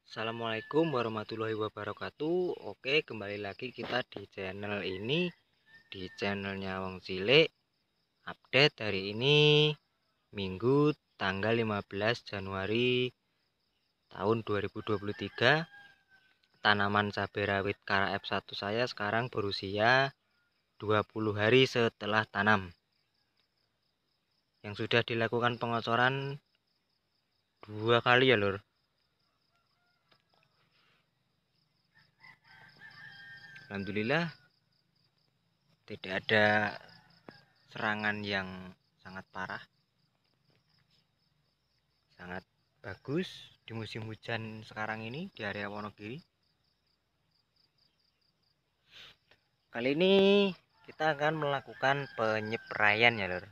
Assalamualaikum warahmatullahi wabarakatuh. Oke, kembali lagi kita di channel ini, di channelnya Wong Cilik. Update hari ini Minggu tanggal 15 Januari tahun 2023. Tanaman cabai rawit Kara F1 saya sekarang berusia 20 hari setelah tanam, yang sudah dilakukan pengocoran 2 kali ya lur. Alhamdulillah tidak ada serangan yang sangat parah, sangat bagus di musim hujan sekarang ini di area Wonogiri. Kali ini kita akan melakukan penyepraian ya lur,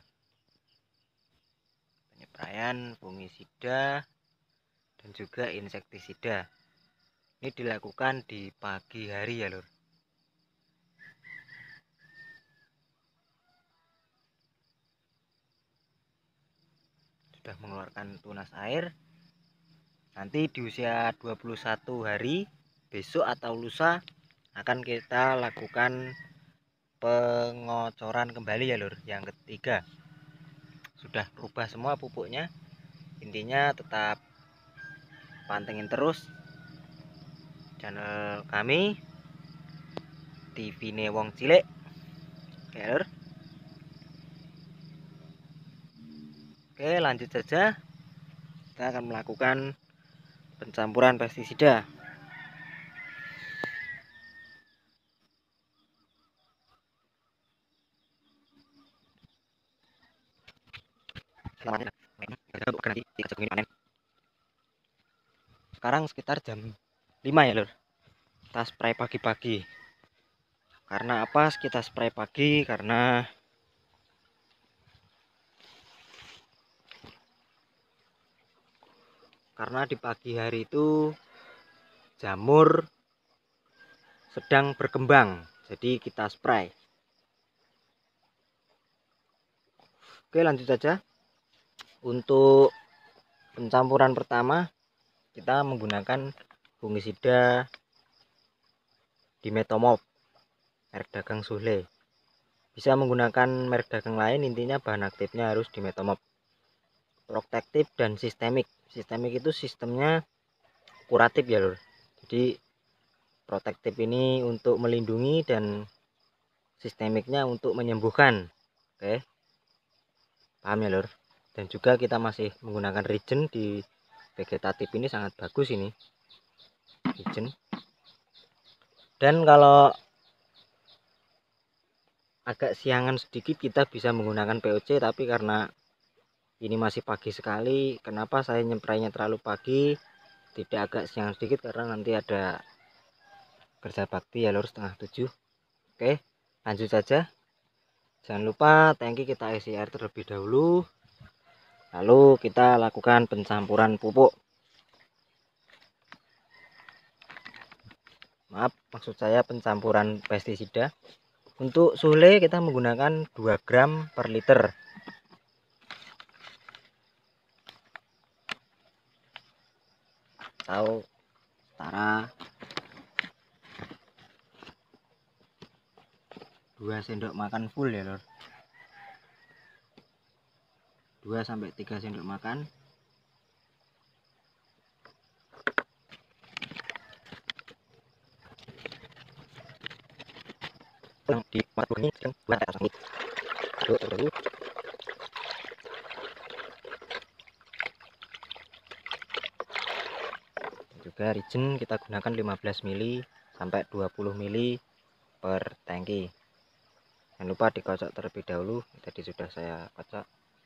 penyepraian fungisida dan juga insektisida. Ini dilakukan di pagi hari ya lur. Sudah mengeluarkan tunas air. Nanti di usia 21 hari besok atau lusa akan kita lakukan pengocoran kembali ya lur, yang ketiga. Sudah berubah semua pupuknya. Intinya tetap pantengin terus channel kami TV Wong Cilik ya lur. Oke, lanjut saja. Kita akan melakukan pencampuran pestisida. Sekarang sekitar jam 5 ya lur. Kita spray pagi-pagi. Karena apa kita spray pagi? Karena di pagi hari itu jamur sedang berkembang, jadi kita spray. Oke, lanjut saja. Untuk pencampuran pertama kita menggunakan fungisida Dimetomop merek dagang Suhle. Bisa menggunakan merek dagang lain, intinya bahan aktifnya harus Dimetomop. Protektif dan sistemik. Sistemik itu sistemnya kuratif ya lur. Jadi protektif ini untuk melindungi dan sistemiknya untuk menyembuhkan. Oke, paham ya lur. Dan juga kita masih menggunakan Regen di vegetatif ini, sangat bagus ini Regen. Dan kalau agak siangan sedikit kita bisa menggunakan POC, tapi karena ini masih pagi sekali, kenapa saya nyemprainya terlalu pagi, tidak agak siang sedikit, karena nanti ada kerja bakti ya lur, 6:30. Oke, lanjut saja. Jangan lupa tangki kita isi air terlebih dahulu, lalu kita lakukan pencampuran pupuk. Maaf, maksud saya pencampuran pestisida. Untuk Suhle kita menggunakan 2 gram per liter. Atau setara 2 sendok makan full ya lor. 2 sampai 3 sendok makan. Yang di ini buat aduk dulu. Juga Regen kita gunakan 15 mili sampai 20 mili per tangki. Jangan lupa dikocok terlebih dahulu, tadi sudah saya kocok.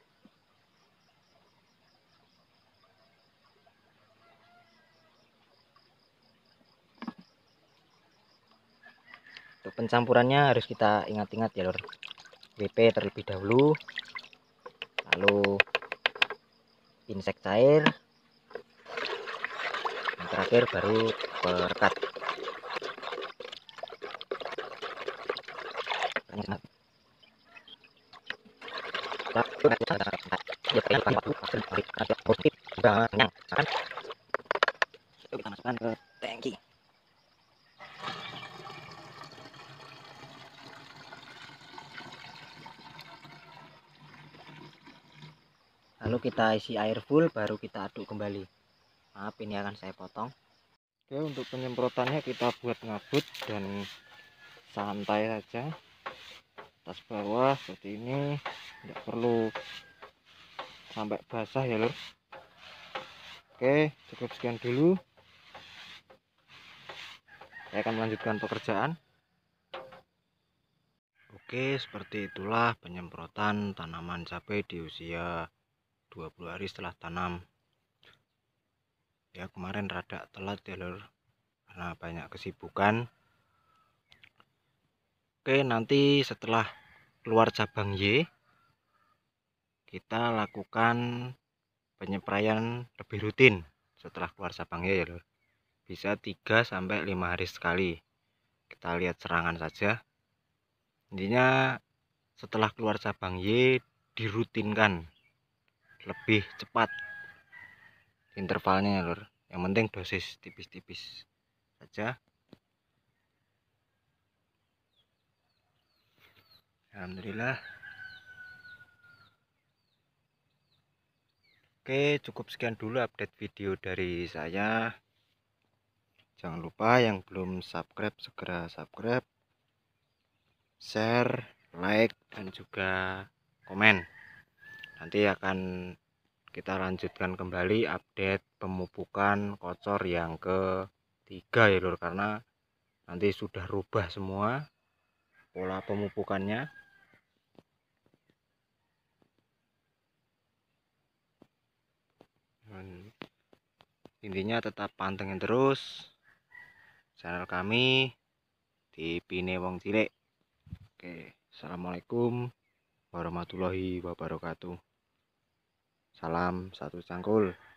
Untuk pencampurannya harus kita ingat-ingat ya lor. WP terlebih dahulu, lalu insek cair, yang terakhir baru perekat. Yuk kita masukkan ke tangki. Lalu kita isi air full, baru kita aduk kembali. Maaf, ini akan saya potong. Oke, untuk penyemprotannya kita buat ngabut dan santai saja, atas bawah seperti ini, tidak perlu sampai basah ya lur. Oke, cukup sekian dulu, saya akan melanjutkan pekerjaan. Oke, seperti itulah penyemprotan tanaman cabai di usia 20 hari setelah tanam. Ya, kemarin rada telat ya lur, karena banyak kesibukan. Oke, nanti setelah keluar cabang Y, kita lakukan penyepraian lebih rutin setelah keluar cabang Y ya lur. Bisa 3-5 hari sekali. Kita lihat serangan saja. Intinya setelah keluar cabang Y dirutinkan lebih cepat intervalnya ya lur. Yang penting dosis tipis-tipis saja. Alhamdulillah. Oke, cukup sekian dulu update video dari saya. Jangan lupa yang belum subscribe segera subscribe, share, like, dan juga komen. Nanti akan kita lanjutkan kembali update pemupukan kocor yang ketiga ya lur, karena nanti sudah rubah semua pola pemupukannya. Intinya tetap pantengin terus channel kami di Pine Wong Cilik. Oke, assalamualaikum warahmatullahi wabarakatuh. Salam satu cangkul.